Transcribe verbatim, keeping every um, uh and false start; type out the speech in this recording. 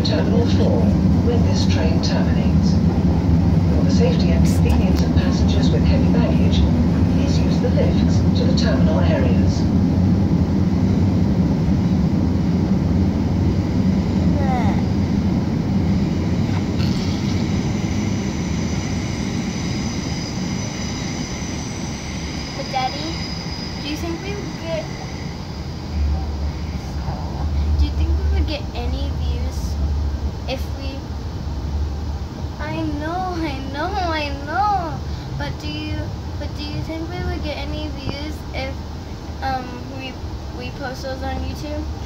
Terminal four when this train terminates. For the safety and convenience of passengers with heavy baggage, please use the lifts to the terminal areas. But Daddy, do you think we would get do you think we would get any views if we I know, I know, I know. But do you but do you think we would get any views if um we we post those on YouTube?